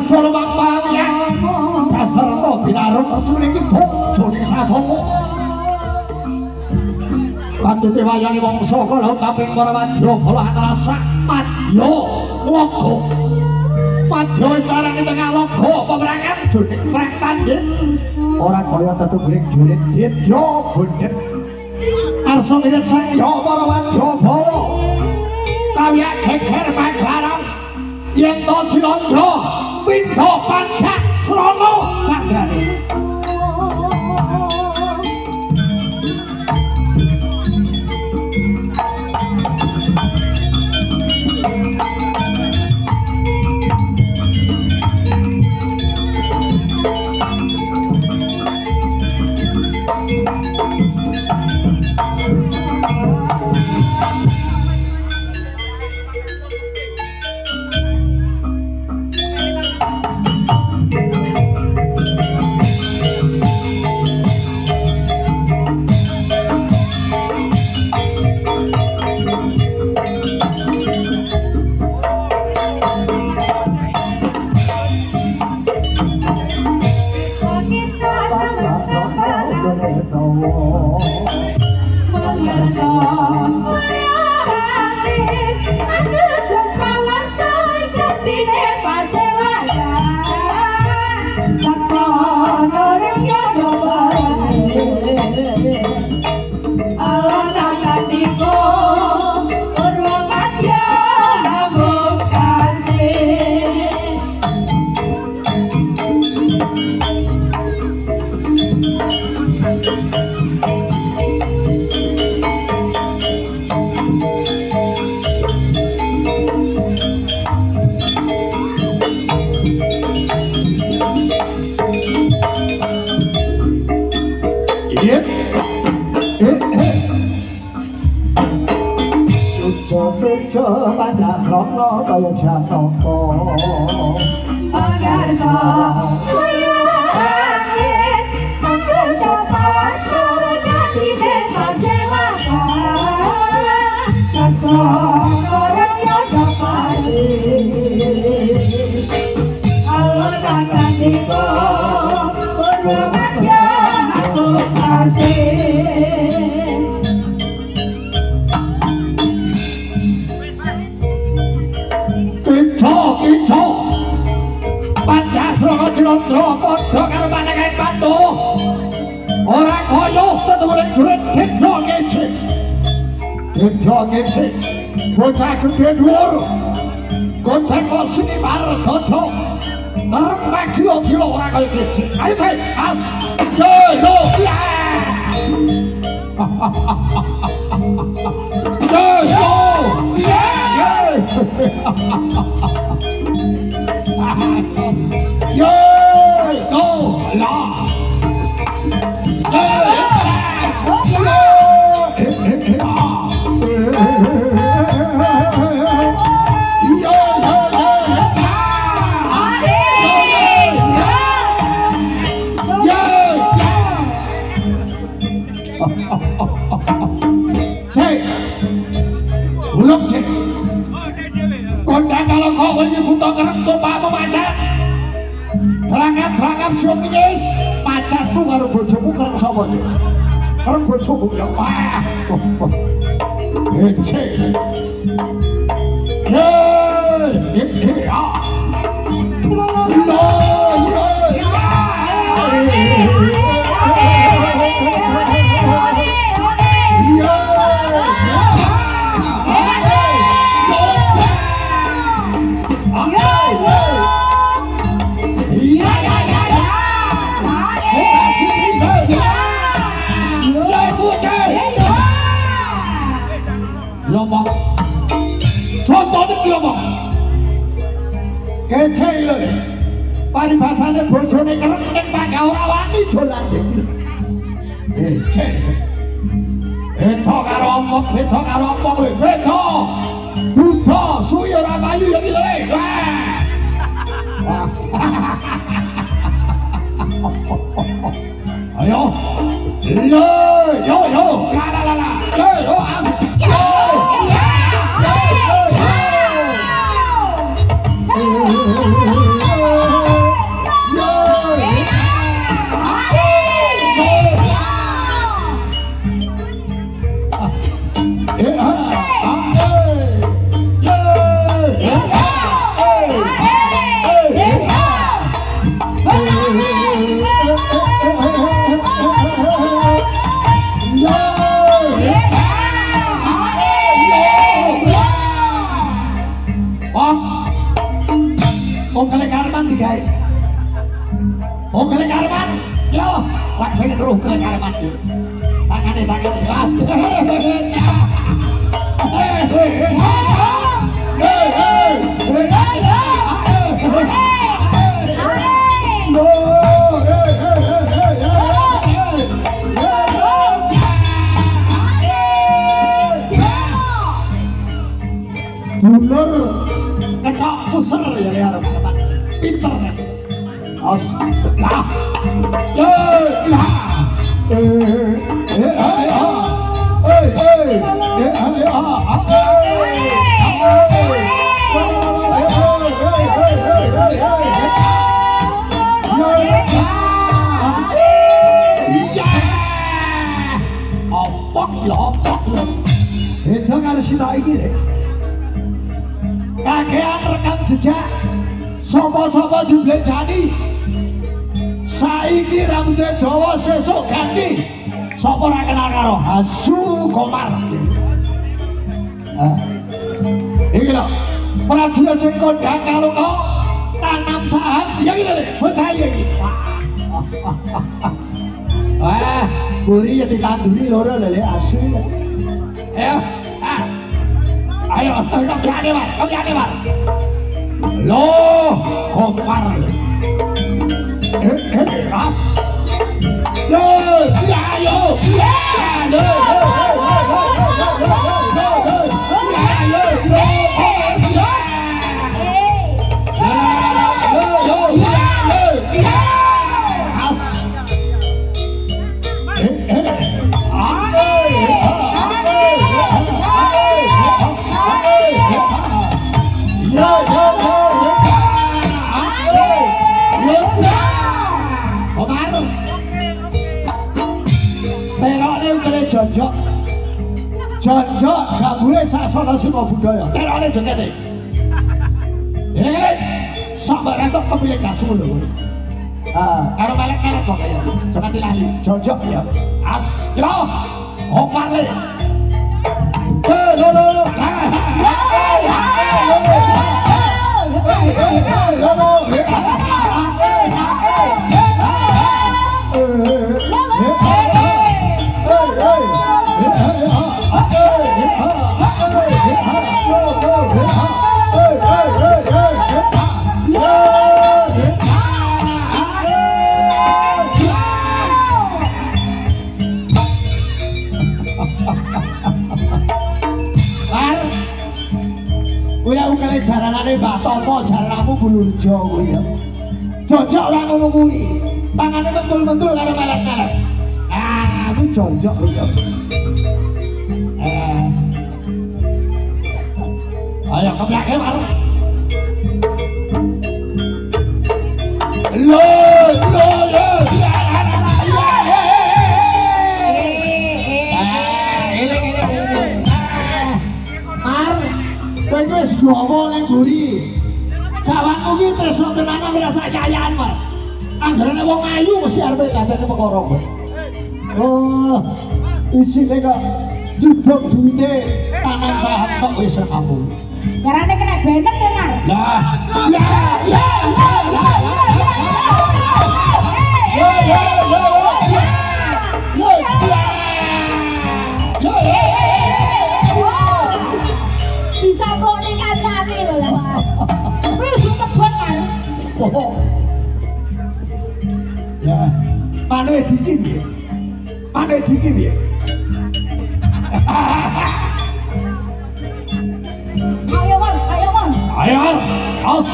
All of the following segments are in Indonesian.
solo mangkanya dasar to binarum resmi iki jone sasongo Pati wayane wangsa kala kaping para madya kala ngrasa madya logo madya wis larane tengah logo peperangan jone perang tanding ora kaya tetu brek jone ditya bondet arsa ngirit saya para madya bala kawya geger maglarang yen to Cilandra pindha pancak srana candrane pada srana kaya jataka pagarsa kaya angis manusa pawarta dadi bebas sewaka saksa karya dapati alon kakandiko purwamadya aku kasih Itu Pancasrana Cilandra padha karo panenging batu ora kaya tetemune jurit Dendra Kece Dendra Kece bocah gedhe dhuwur konteng sini margada terembak gila-gila ora kaya Kece ayo saya as yo ya yo ya Yo, go, la. Kondang kalau kau ini butuh kerem tumpah memacat Berangat-berangat syumis Macatmu karo bojomu kerem sama aja Kerem bojomu ya wah Hece Lomong contohnya lomong Kece lho paribasane bojone kereng ning pangga ora wani dolan Kece Eto karo omong beto karo omong lho beto Buta suwi ora payu ya iki lho ayo yo la yo as Wak pengen roh ke kareman tangannya keras dulur ketok puser ya lihat pinter os lah opok itu kalau sila ini deh kakean rekam jejak sopo-sopo diblejani saiki rambutnya dawa sesuk ganti sopo ra kenal karo Hasu Komar iki lho prajurit sing kondang karo kok tanam saham ya iki lho bocah iki wah buri ya ditanduri loro lho asu ayo ayo kamu jadi Mar loh Komar ras yo ya yo ya yo Jonjok gak boleh sasana semua budaya terane jogete sampai esok kepiye gasu lho karo melek-melek kok kaya jangan dilali jonjok ya as yo Komar le kali jaranane Mbak Topo jaranamu Bulurjo kuwi ya. Jojok ora ngono kuwi. Tangane mentul-mentul karo melek-melek. Ah, kuwi jojok lho ya. Ayo keblake Mar. Lo. Wis gowo ning mburi. Kawanmu ki tresno tenanan ngrasa nyayan, Mas. Anggarane wong ayu mesti arep dadane perkara. Oh, isine kok juduk duwite tanam saham tok wis kamu. Garane kena benet ya, Mar. Lah, bisa kok ning kancane lho lah, Mas. Wis cepet, Mar. Ya, pane dikit ya. Pane dikit ya. Ayo, Mar, ayo, Mar. Ayo, os.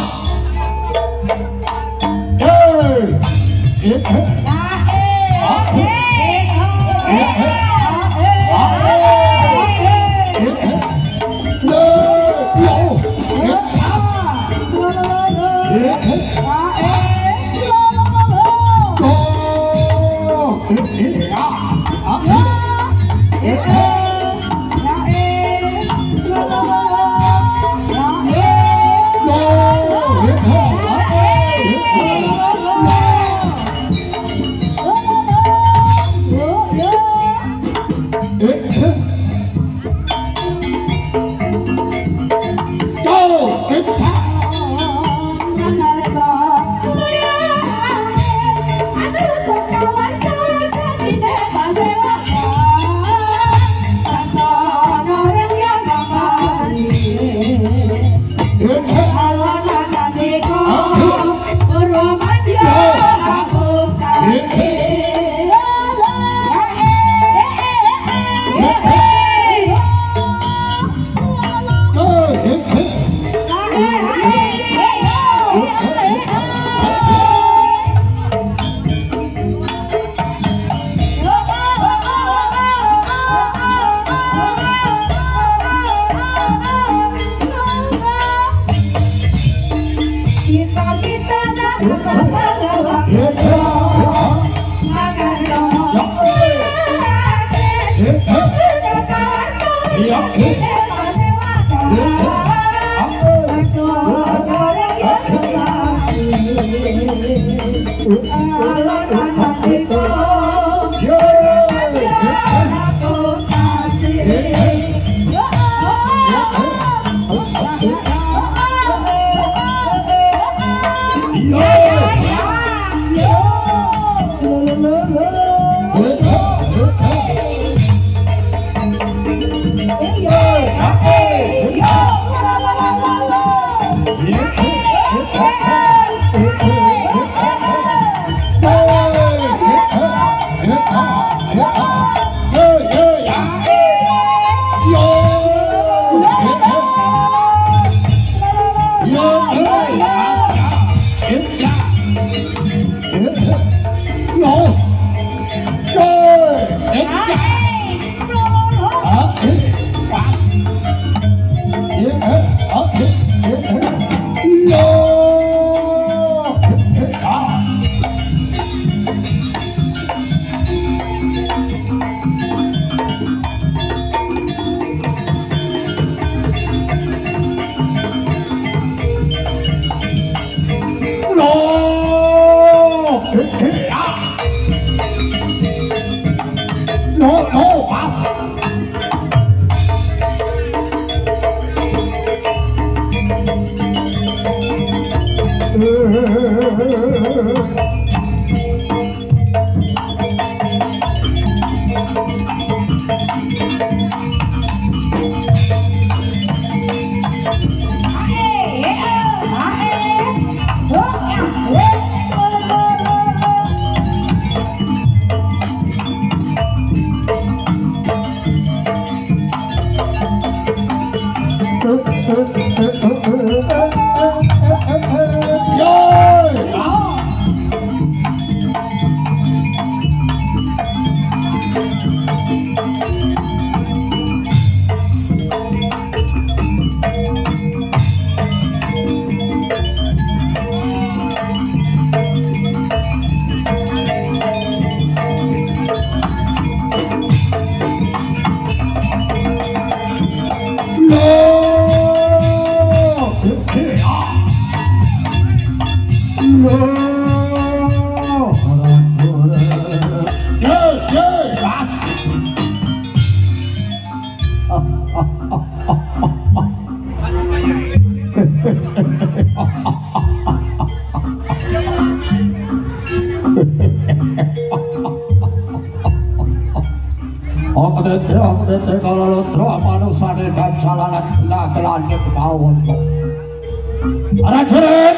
Prajurit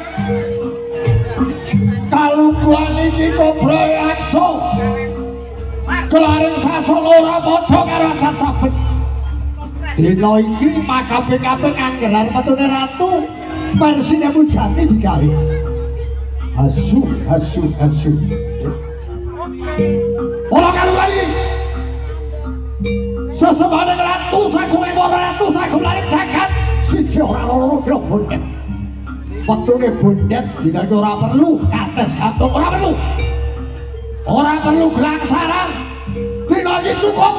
kalungguhan iki kobra yaksa kelaring sasana ora padha karo adat sabet dina iki makaping-kaping anggelar metune ratu persine Mujati digawe asu ora karo lagi sesebane ratu sakuling ratu sakularing jagat siji ora loro kira bondet wektune bondet dina ora perlu kates gantung ora perlu gelang sarang dina iki cukup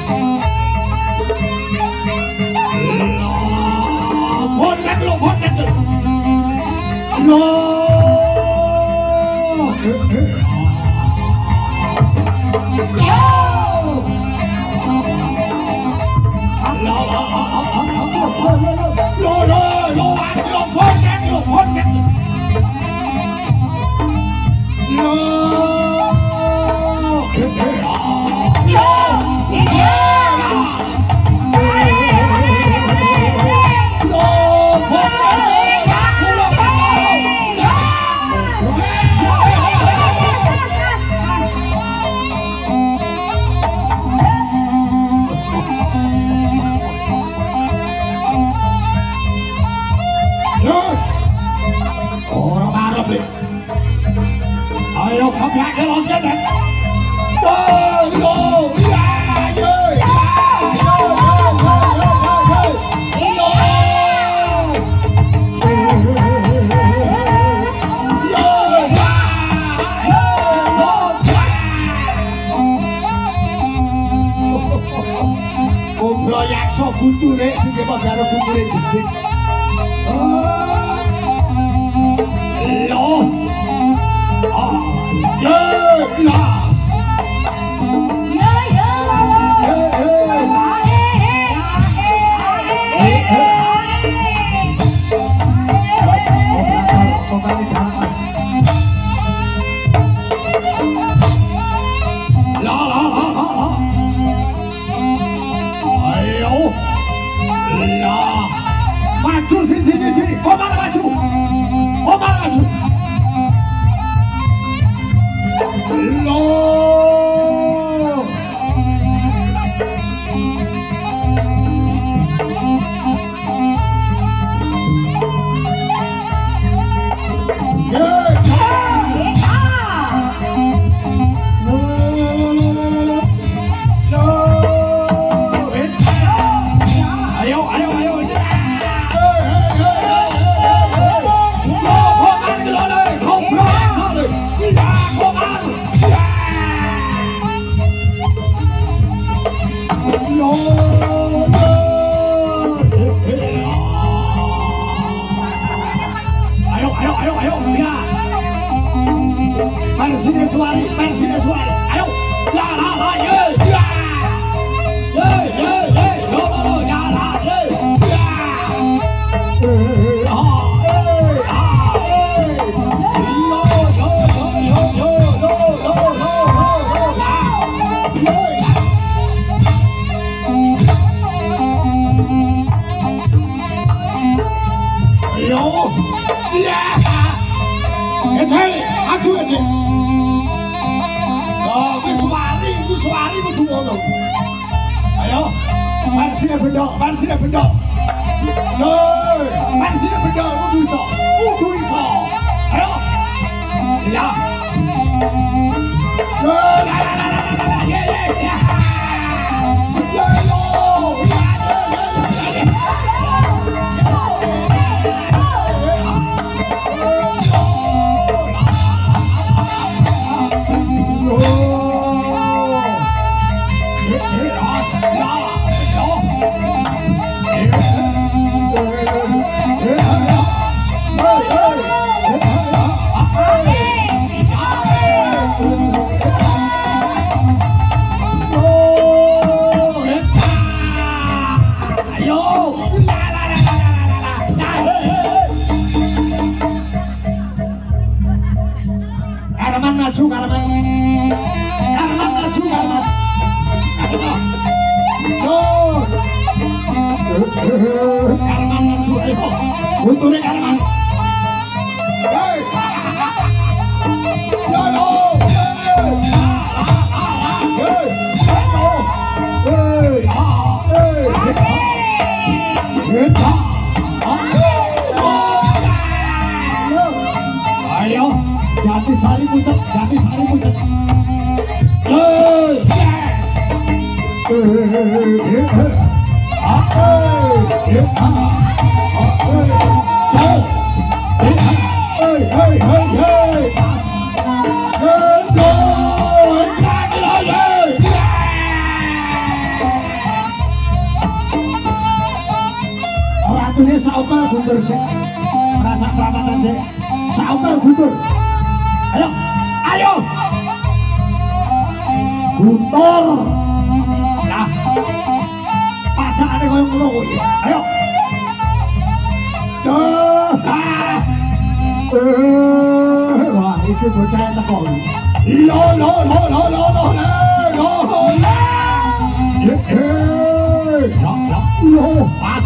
พ้นกันลงพ้นกันลงAyo, kamu yang kelas kan? Go, go, ya, ya, ya, ya, proyek sok kulture, kita baru kulture jadi. Lo. Maju sini, Omar maju. No. Pensinya suari, ayo, la, ye, ya, no, ya, la, ye, ya, Suari betul loh. Ayo, Persija bedok. Persija bedok, butuh iso. Ayo, ya. Butuh Arman. Ayo, Jati Sari pucat. mundur sih. Merasa peramatan sih. Sauter gutur. Ayo, ayo. Gutur. Nah, pacakane koyo ngono kuwi. Ayo. Wah, iki bocah teko. Lo. Pas.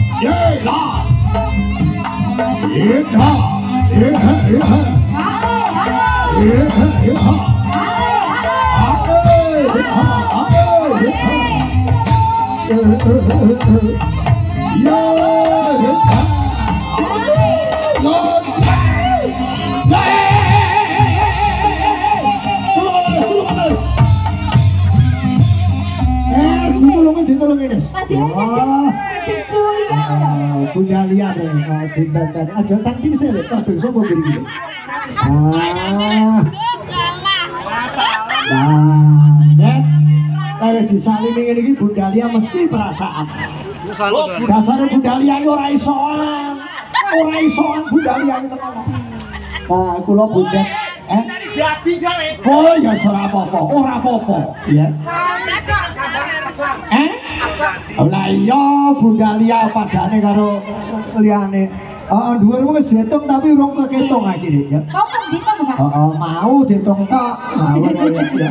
Punya lihat dan aja tangki bisa lihat tapi semua begini. Kalau disalimi ini Bundalia mesti perasaan. Dasarnya Bundalia ora isoan Bundalia itu. Nah, kula Bunda. Oh ya ora apa-apa, ya. Lah iya Bundalia padane karo liyane. Dhuwurmu wis diitung tapi urung keketung akhire ya. Kok diitung, Pak? Mau diitung tok. Ya.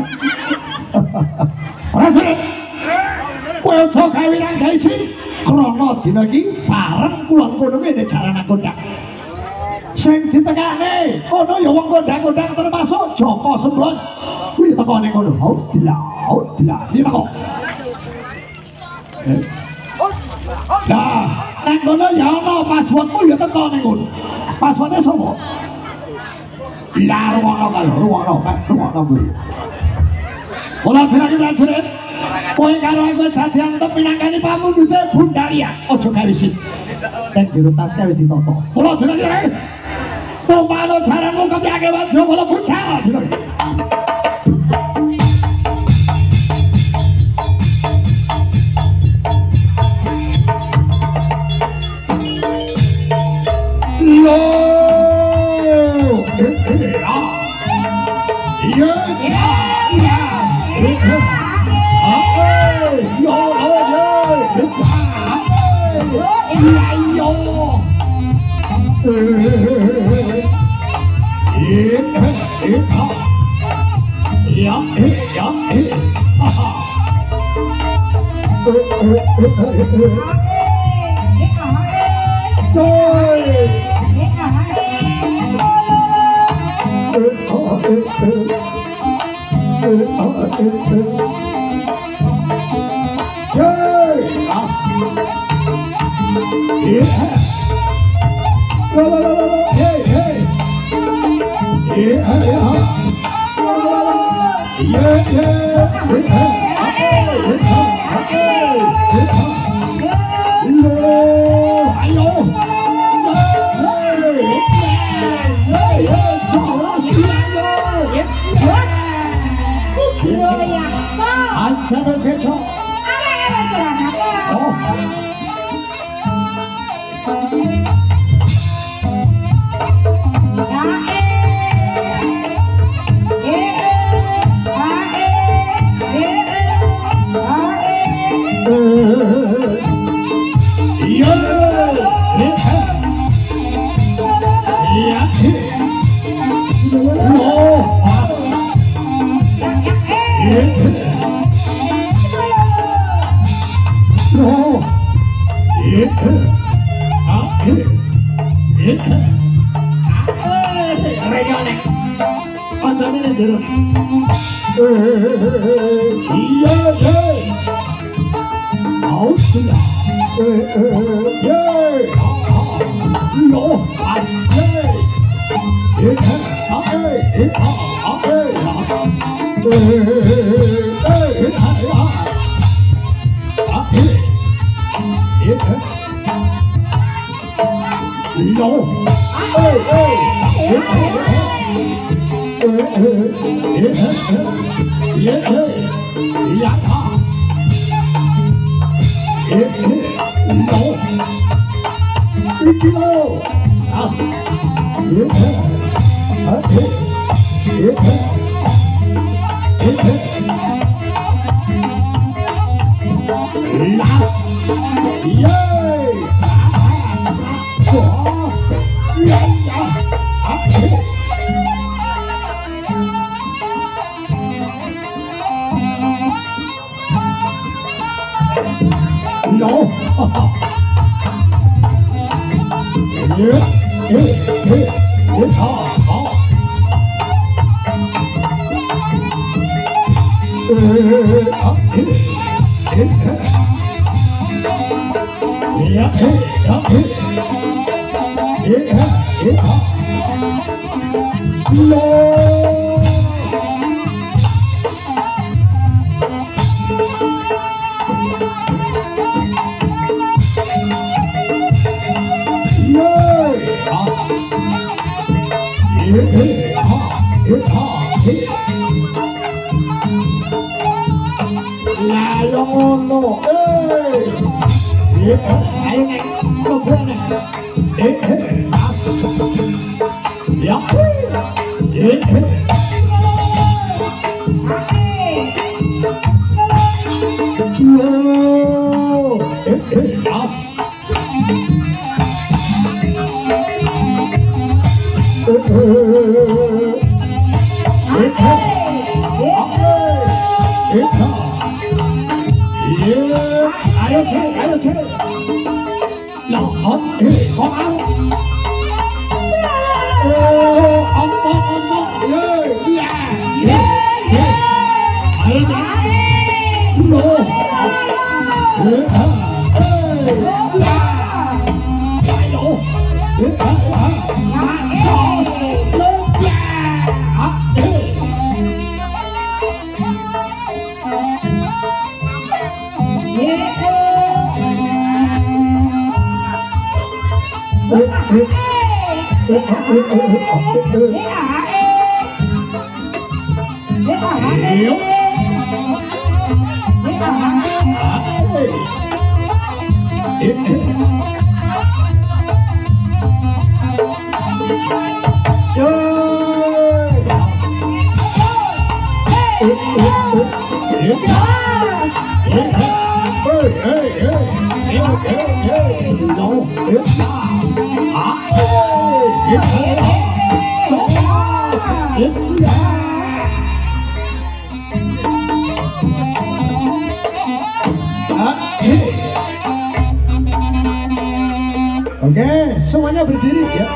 Ora sih. Kowe aja kawinan gawe sih. Krana dina iki bareng kula kono ngene jarana kondang. Sing ditekane kono ya wong kondang-kondang termasuk Joko Sembrot. Kuwi teko ning kono. Dilah diteko. Nah, nang kono ya ana passwordmu ya teko ning kono. Passwordnya sapa? Lah ruwono kuwi. Kula dirani prajurit. Kowe karo aku dadi antep minangkani pamundhute Bundalia. Aja gawe sih. Nek jero tas wis ditata. Kula dirani. Tomano jaranmu kepiake wajo kula Bunda. kilo as las yay bos ya no là lo no ai này không thế này ayo cek lo có áo ông Oke, semuanya berdiri ya.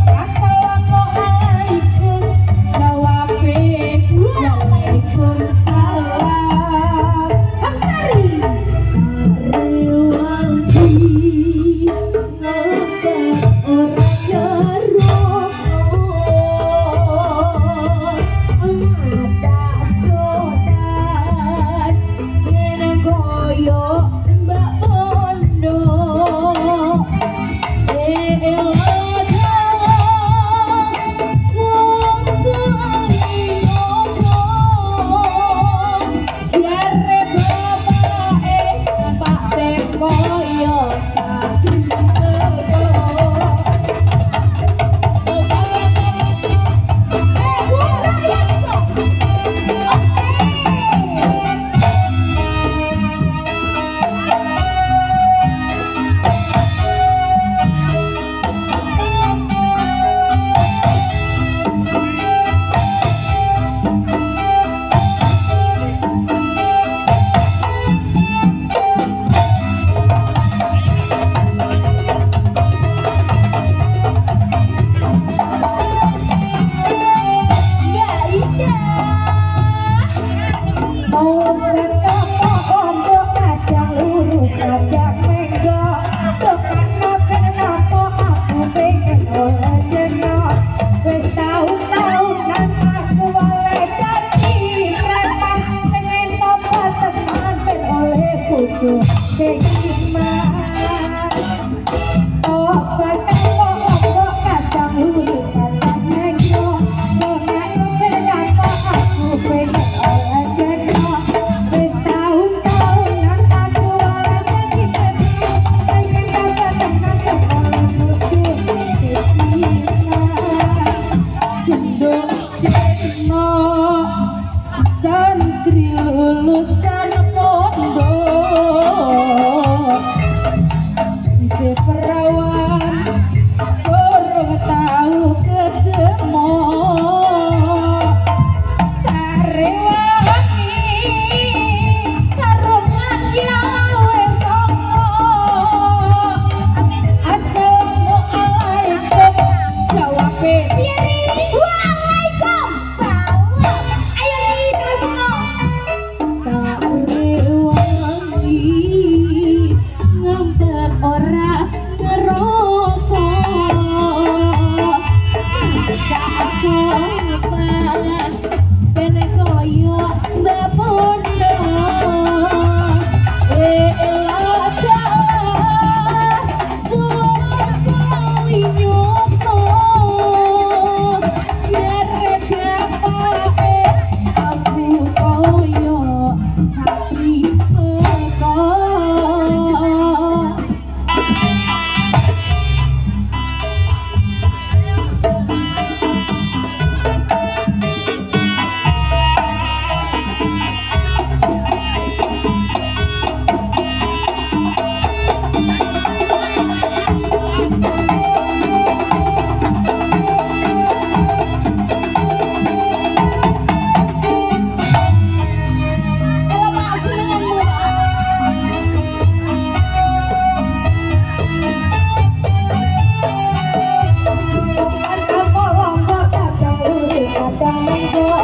Assalamualaikum, jawab waalaikumsalam.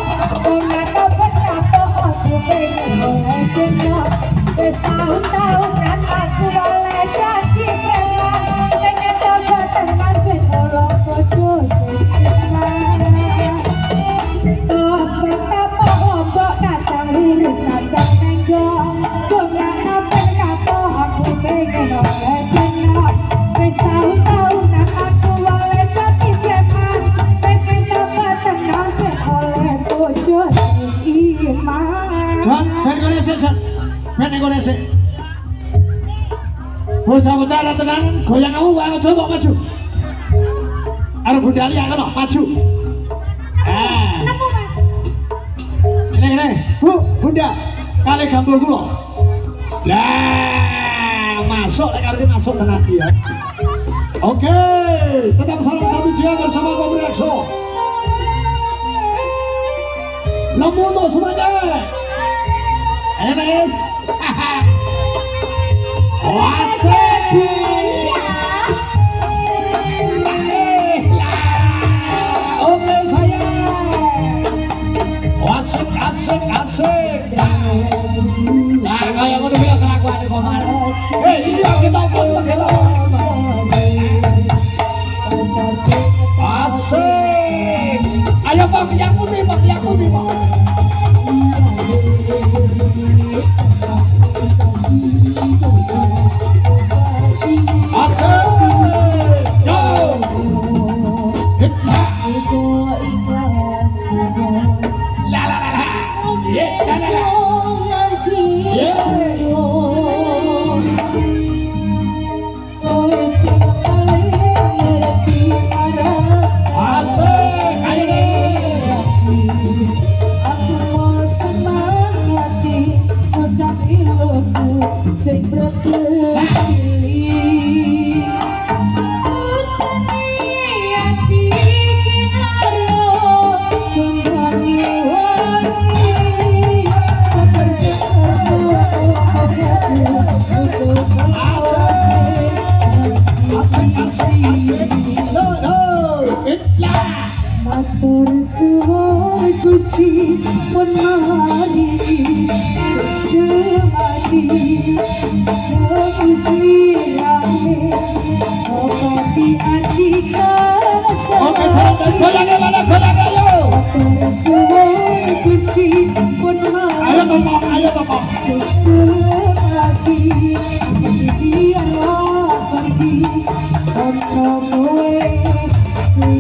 ternyata berkata aku pengen oleh jenok. Tahun-tahun kan aku boleh jadi preman. Ternyata berteman dengan bojo sekitar. Toh betapa ombak kacang lurus kacang nenggong. Ternyata berkata aku pengen oleh jenok. Tahun-tahun kan aku boleh jadi preman. Ternyata berteman oleh bojo sekitar. John, Indonesia, John. Indonesia. Bocah-bocah tenan goyang kamu banget coba maju. Arep budali ya kan maju. Kenapa mas? Ini, Bu, Bunda, kali gambul kula. Lah, masuk lek arep masuk tenan ya. Oke, tetap salam satu dia bersama Kobra Exo. Lemu untuk semuanya. Enes. Wasepi. Oke sayang. Asik. Nah, kayak ngono biasa kelakuan di komar. Iya kita foto kita. Asik. Ayo Pak, yang putih Pak. Asik. Yo. La. Yeah, la. Asik, ayo deh. Aku mau semangati, usap ilmuku, sing berkeliling. Ucani hati kinaryo, kembali wangi. Matur suwun Gusti pun maringi sedemati sirame obati ati kasa. Oke, goyangnya mana goyangnya yo. Matur suwun Gusti pun maringi Ayo topong. sedemati biar pergi ono kowe sing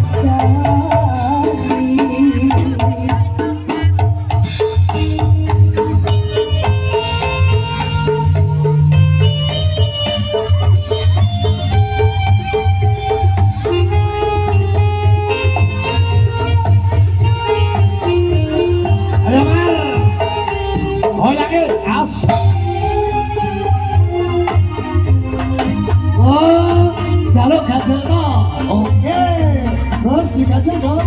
Jaluk gajel no. Oke. Terus si gajel terus.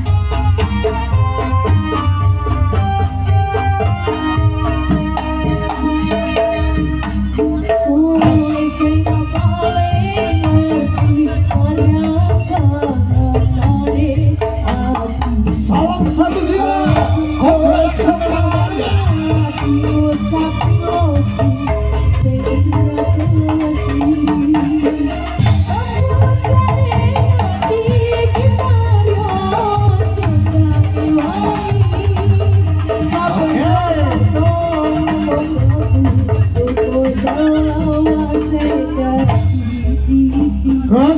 Salam satu jiwa. Kobra sama terus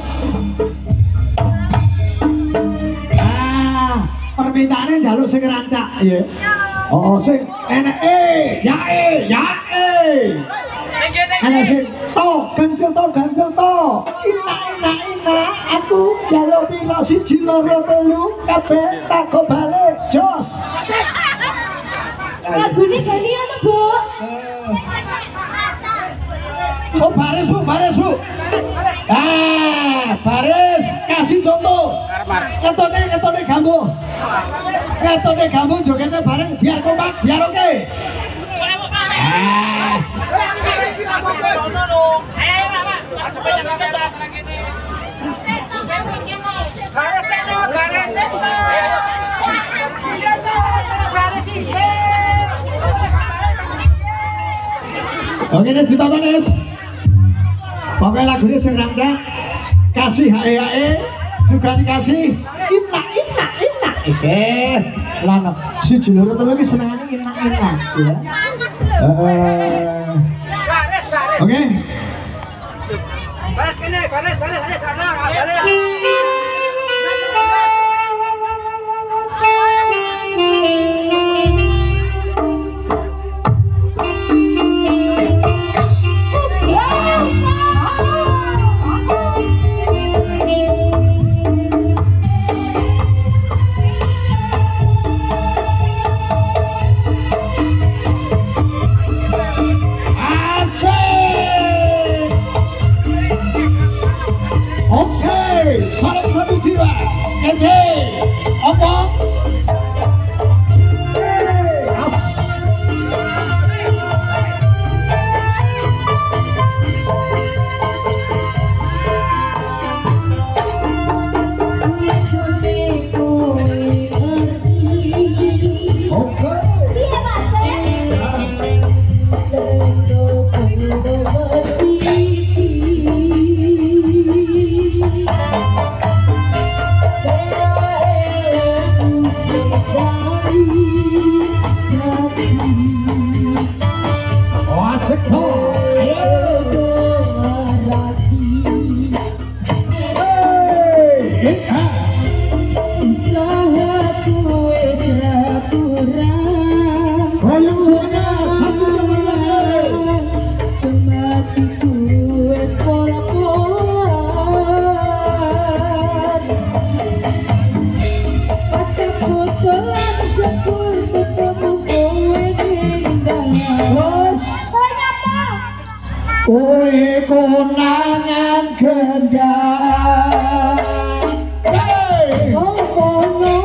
permintaannya jaluk sing rancak iya. Oh sing enak ya enak sing ganjel to ina aku jaluk piro siji loro telu kabeh tak go balik jos. Lagune gani ana, Bu? Oh baris bu. Baris kasih contoh. Ngetone gambu jogetnya bareng biar kompak biar oke. Oke Nes, ditonton Nes. Pokoknya lagu ini senang ya. Kasih hae juga dikasih inak. Oke, lano si julur itu lagi senangnya inak ya. Oke. Balas kene, balas. Salam satu jiwa, kece, apa? Kowe konangan gendang, kono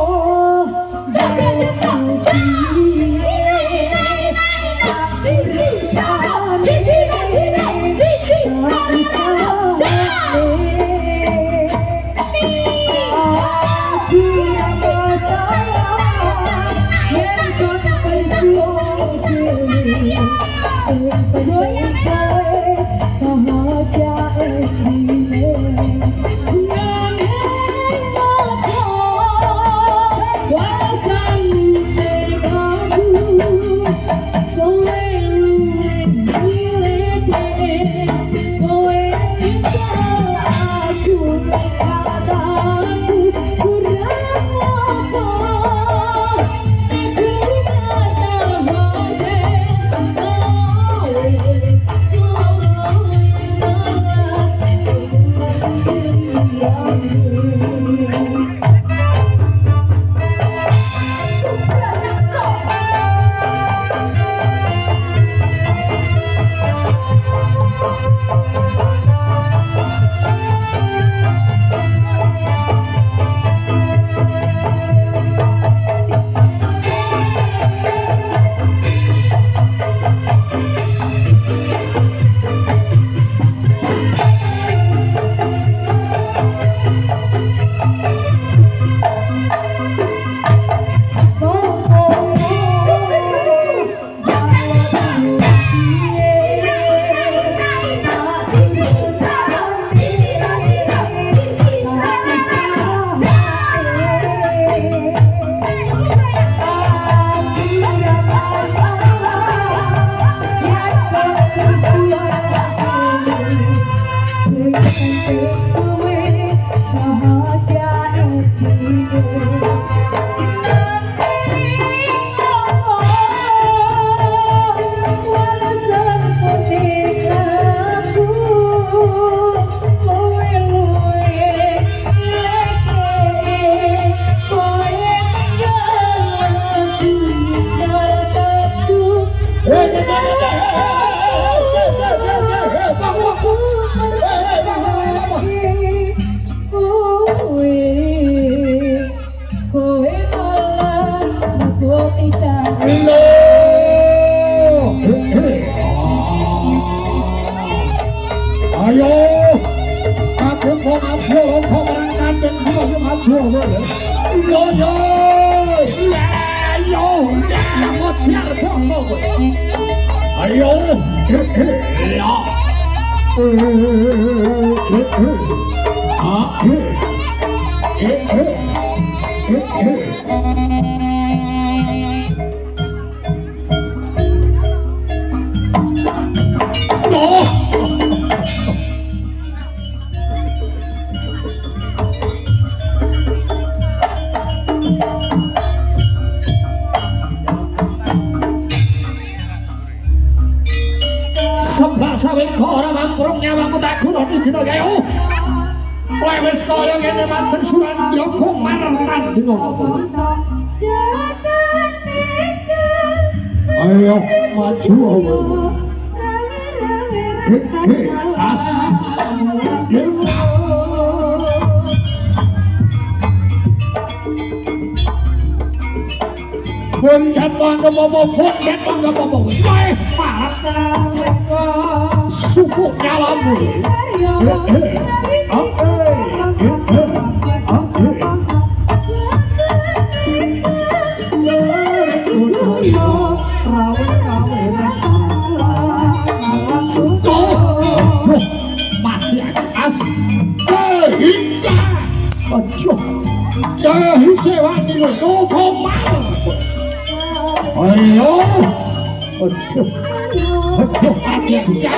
Ayo, aku mau ngapur, kau merangkan dan kau mau ngapur, yo yo, yo. Ayo, ya. Sawit ora mamprung nyawamu tak guna dina kaya kowe wis kaya ngene manten suran yoga marang ngono ayo maju as pun jatang apa-apa wae suku nyawamu mati as jahi sewani lo komang ayo aduh hati-hati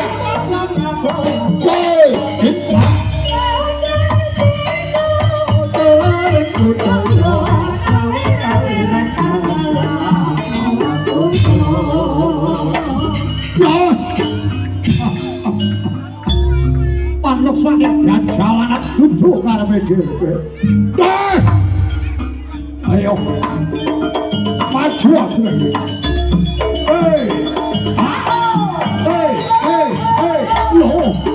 Panuk swanit dan jalanan duduk ngarepe dhewe. Ayo. Maju aku. Hey. Hey. Yo.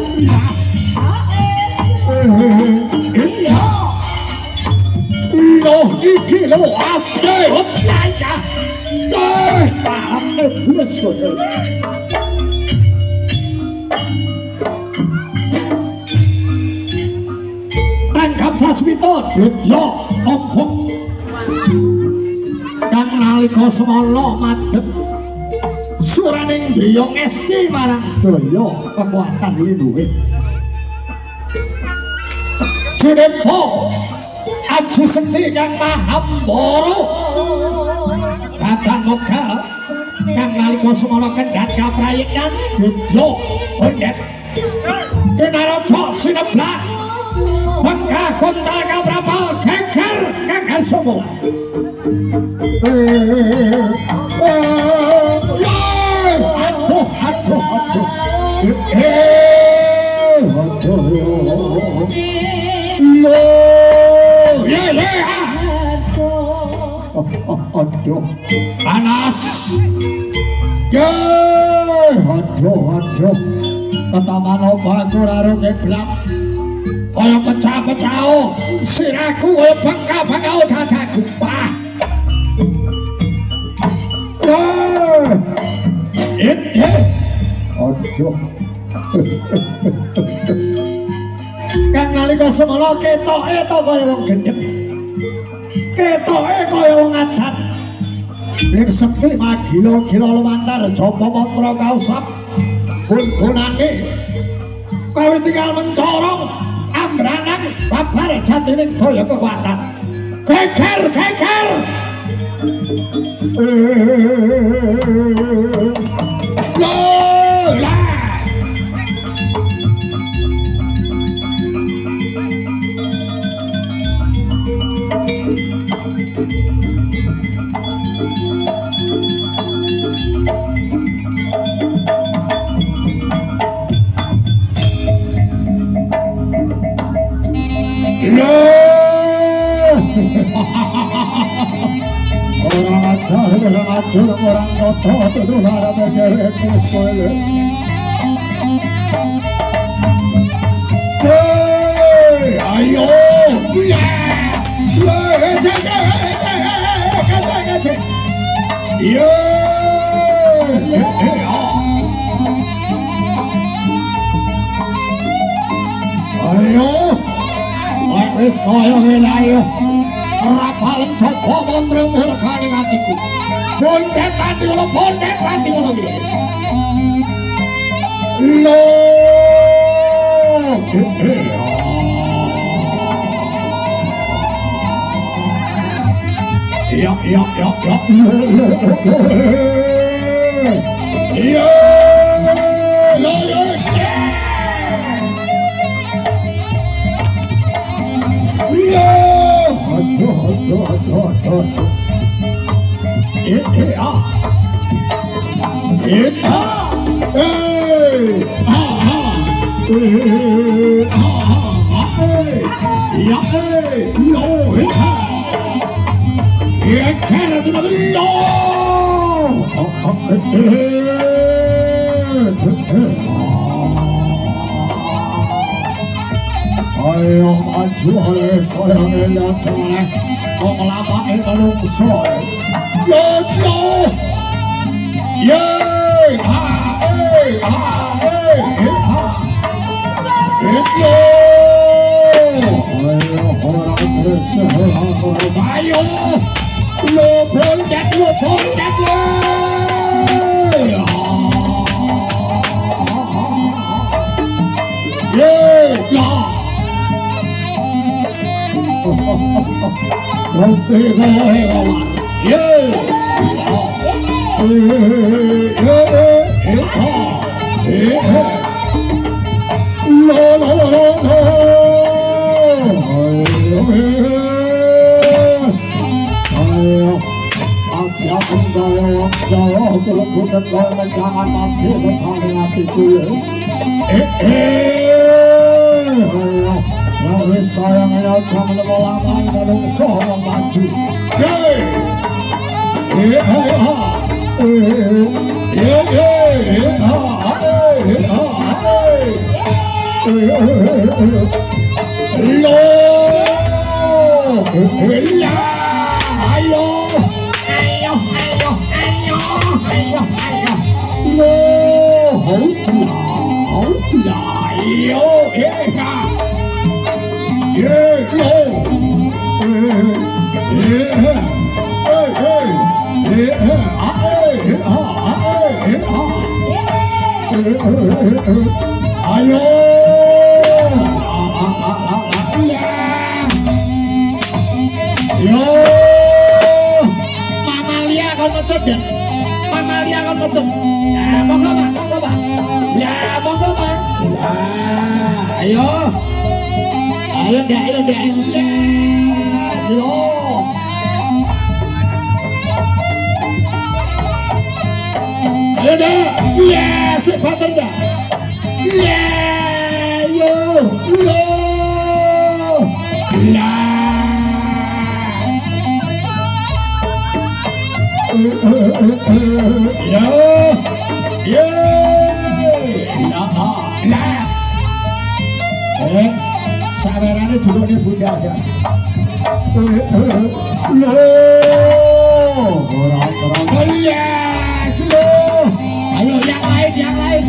Lo iki lo aske oplaya. Paham terus kok. Tangkap sasmita dedya ompong kang nalika semana madhep suraning driya ngesti marang daya kekuatan linduhe Cinempo Aji Sekti kang mahambara kadang mogal kang nalika semana kendhat kaprayekan dedya hondet Kinaraja Sineblak Bangka Kota Kaprapal Geger Geger semua aduh aduh panas aduh ketaman obat kurang keblak kaya pecah-pecah siraku kaya bangka-bangka dadaku pah aduh kang nalika semana ketoke to kaya wong gendeng ketoke kaya wong adat ning sekti magila-gila lumantar japa mantra kausap gun-gunane kawit tinggal mencorong ambranang babar jatining daya kekuatan geger lola orang ajar orang kotor itu harap bergerak sekolah. Ayo, wis kaya ngene ayo. Ora paling coba mantra murkaning atiku. Pondekan di kono, pondekan di kono iki. Lo. Ya. Ya. Ayo maju oleh sayangnya jangan kok lama menungso yo ayo lo poncat jangan mati bertanya hatiku Laris sayangnya jangan lama menungso maju Mamalia kan macet. Ya, monggo Pak. Ya, monggo Pak. Ya, ayo dek. Yo. Ayo dek. Ya, sebentar dah. Ya, yo. Ya. Sawerannya juga di bunda ya. Ayo yang lain.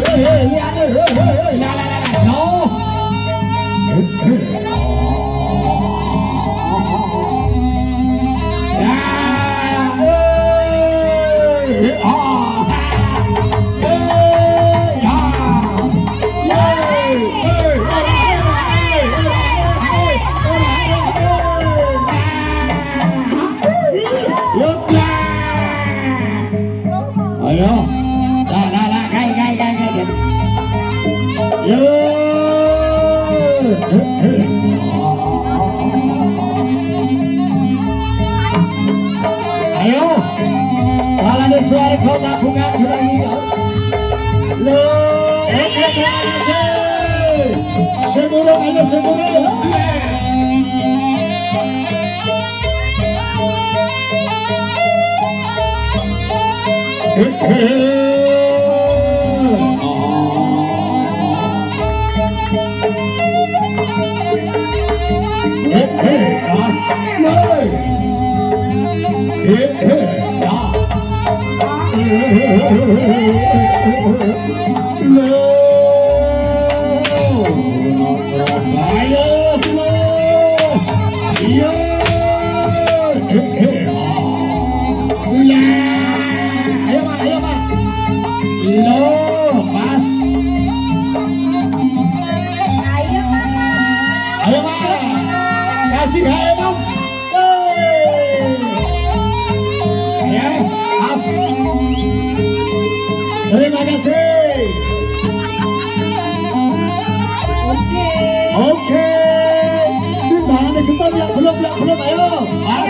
Ayo, kalau ada suara kau tabungan lagi, lo, seguro. As. Terima kasih. Oke. Oke. Timbangannya kita belum ayo. As.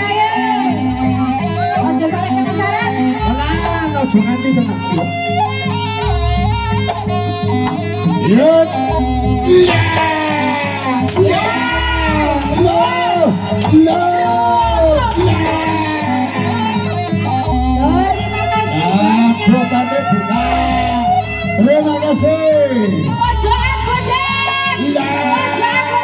Ojo sampai penasaran. Tenang, ojo nganti tenang. Yuk. Terima kasih. Ojo aku Den. Ojo aku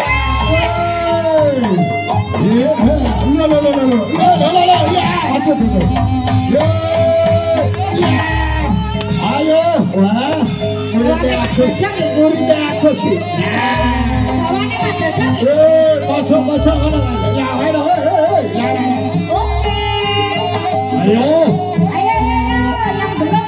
Ayo, wah, muridnya aku sih. Bawane Mas Dadang. Pojok ngono ya, ayo. Oke. Ayo. Ayo yang belum.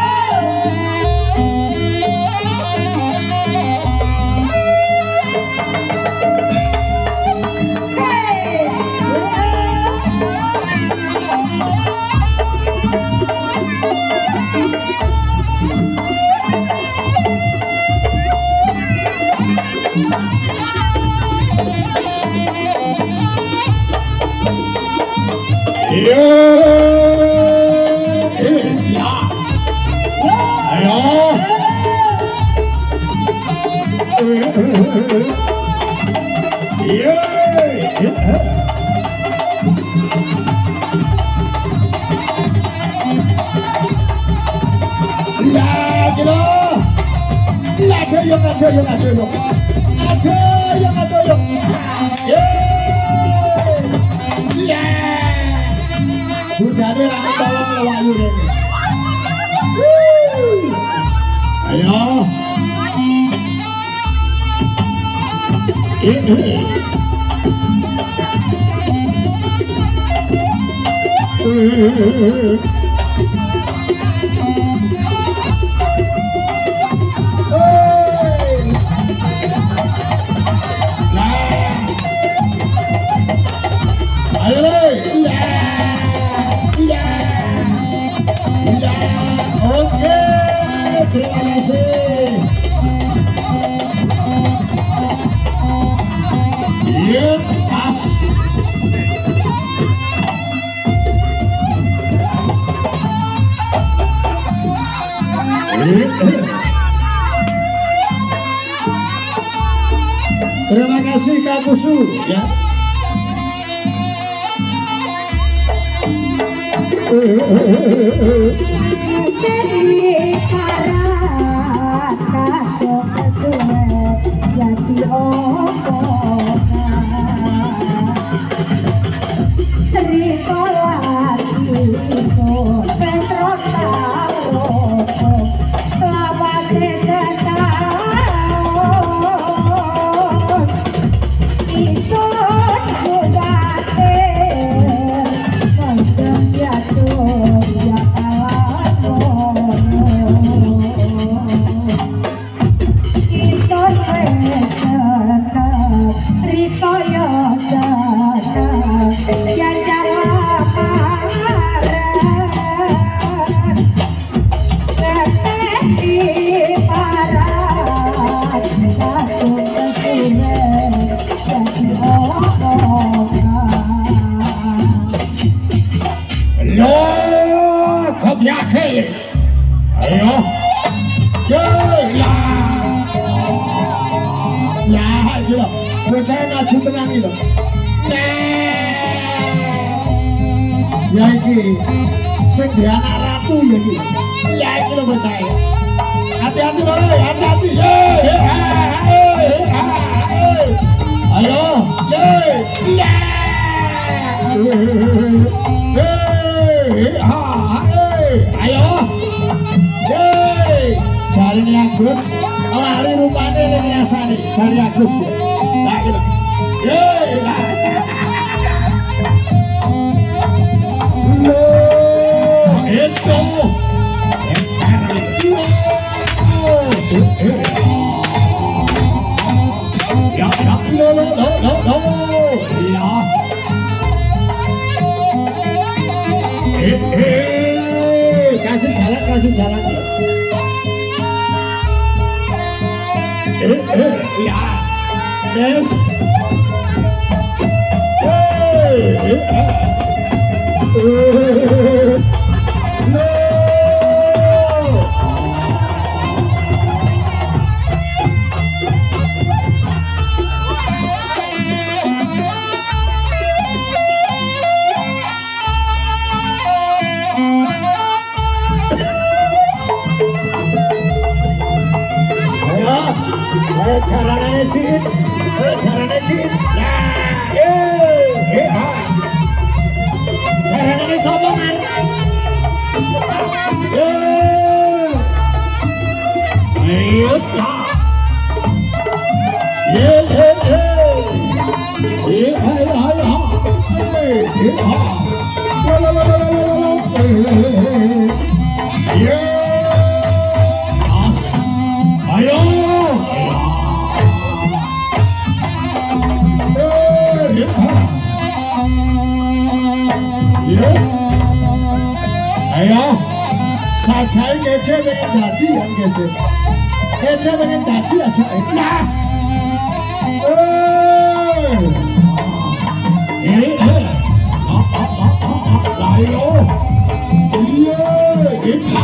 Terima kasih Kak Kusu ya. Percaya maju tenang itu. Ya iki sing di anak ratu ya iki. Ya iki lo percaya. Hati-hati loh, hati-hati. Ayo, ayo. Cari nih Agus, lari rupanya ini rasanya. Cari Agus ya. Nah gitu. Itu. Ya. kasih jalan ya. Ya. Yes. No. Caranya cip, caranya cip, caranya sombongan, ayo tak, ayo, saya kece pengen dadi yang kece pengen dadi aja. Nah, ayo, iya, kita,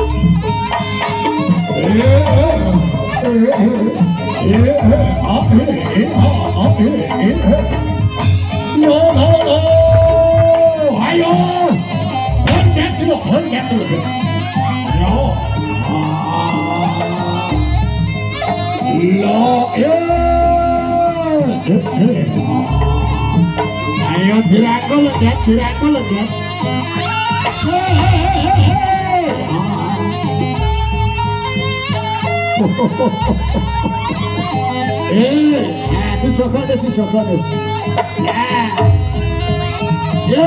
ayo. Hendak dulu. Yo. Lo. Ayo dirangkul lihat. Itu coba deh. Ya.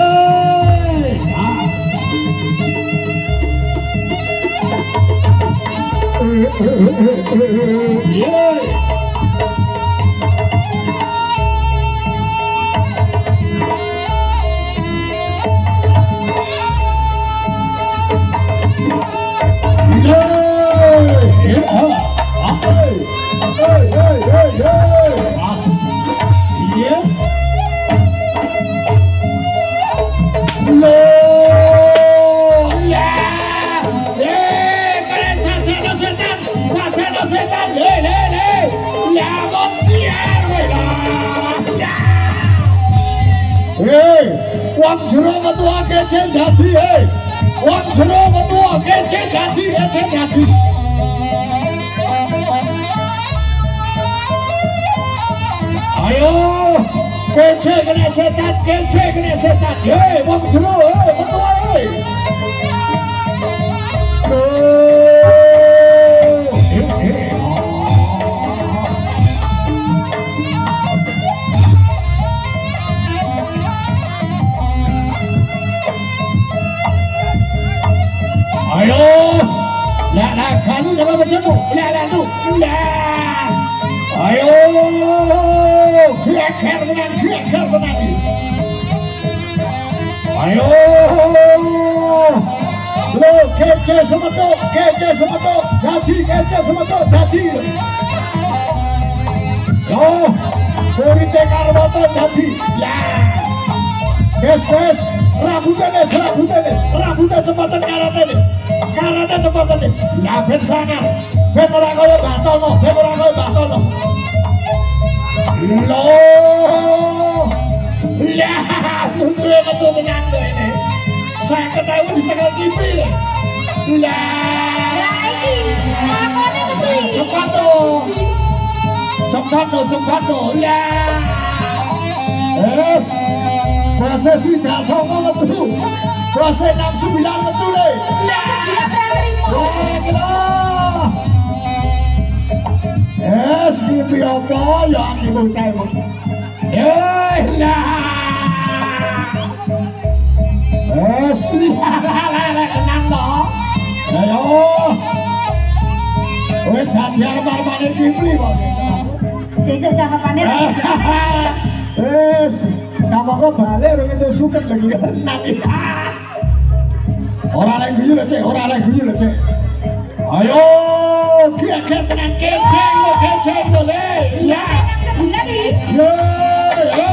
Wong jero metu kece dadi wong jero metu kece dadi ayo kece kena setan wong jero metu ayo, lah kamu jangan bercemu, lah tu, ayo, keker benar, ayo, lo kece semetok, dadi, yo, kurite karbotan dadi, lah, kes, rambutnya cepatan karate cepatan des, ya ben sangar, ben ora kaya batono, lo, lah, musuhnya metu menang ini, saya ketahui di tengah TV lah, cepat tuh, lah, proses sudah sama betul, proses 69 betul deh. Yes, ini apa yang ibu cewek? Lah. Yes, kenang toh. Ayo. Wes dadi arep-arepane Kipli kok. Sesuk cakepane. Wes, kamu kok balik orang itu suket lagi nang. Orang lain guyu lho, Cek. Orang lain guyu lho, Cek. Ayo, kiat-kiat tenang, keceng lo, le. Ya. Yo, yo.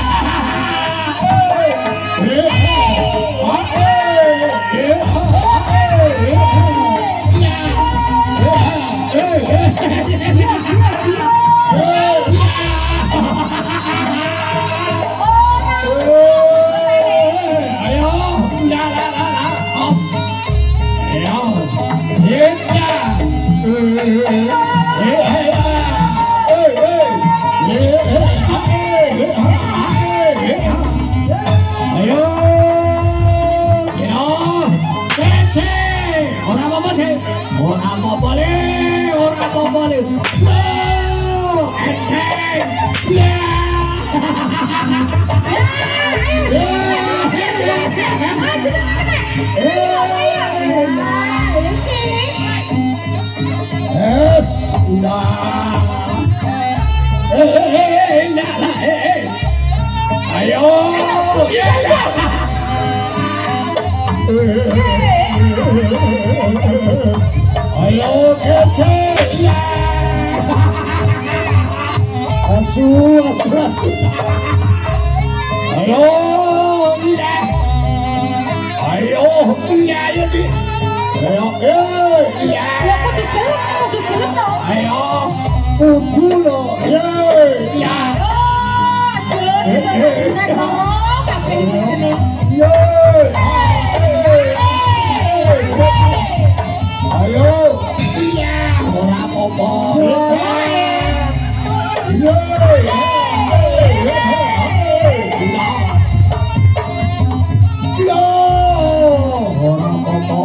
Ayo kecil ya. Asu. Ayo ya. Ayo ya ini. Ayo ya. Ayo udah ya. Ayo, iya, ora apa-apa. Yo, ora apa-apa.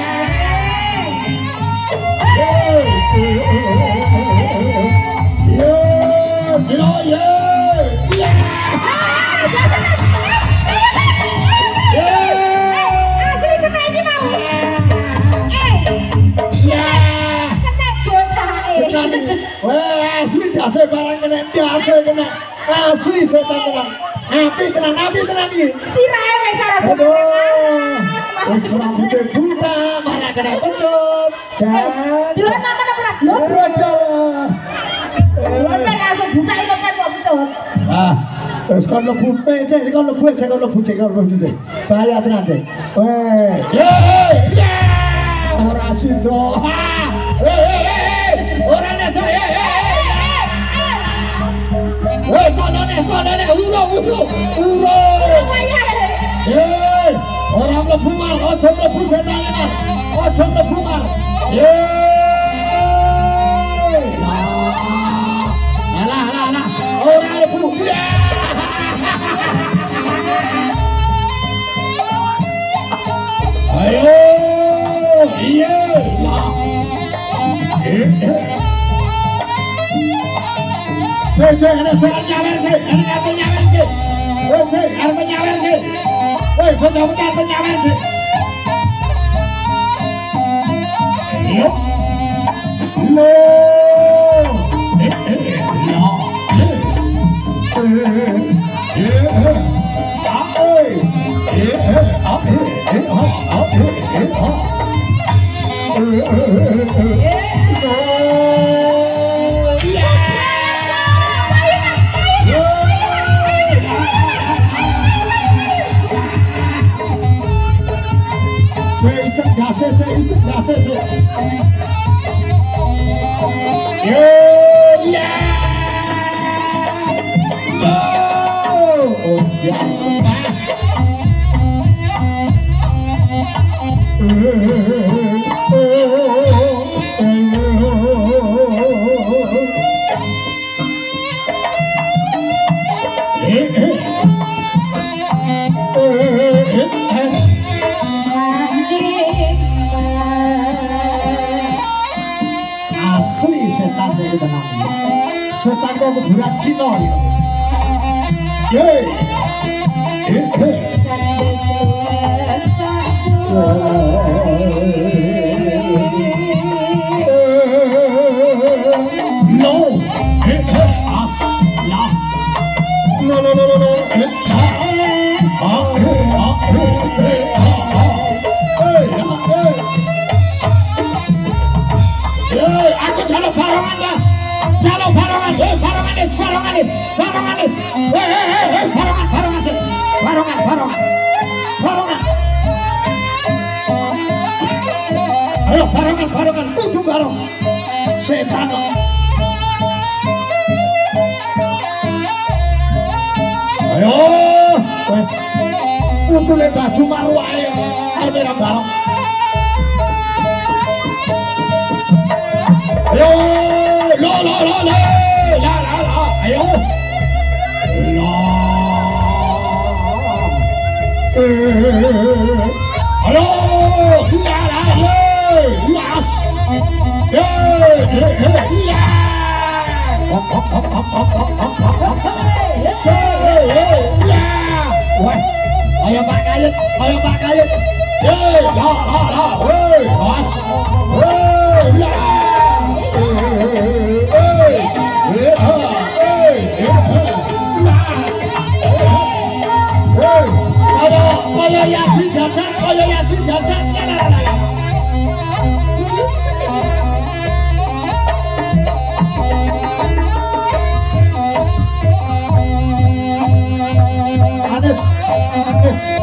Asli barang kena, asli kena, asli setan kena, api tenang ini. Sirai wes arep. Aduh, serang buta, malah kena pecut. Duluan apa pernah? Lo bodoh. Lo langsung buka itu kan mau pecut. Terus kalau bupe, kalau buce, bahaya tenan deh. Orang sido, orangnya saya. Konone, uro. Orang mlebu mal, aja mlebu setan mal. Aja mlebu mal. Lah. Ora mlebu. Ayo. Iya. Cek, ada seorang nyawer, cek. Ada penyawer, cek. Cek, ada penyawer, cek. Bocah-bocah penyawer, cek. Yo. Setan kau kuburan Cina ya. No. barongan is, barongan is. Barongan, barongan sih. Barongan, barongan. Barongan. Ayo barongan, barongan, kudu barong. Setan. Ayo. Untune baju marwah ayo. Ayo merah barong. Ayo, lo, la, ayo. La. Ayo, las. Ya. Wah, ayo Pak Kayut, ayo Pak Kayut. Las. Ya. Kaya Yadi jajan, kaya Yadi jajan. Anis,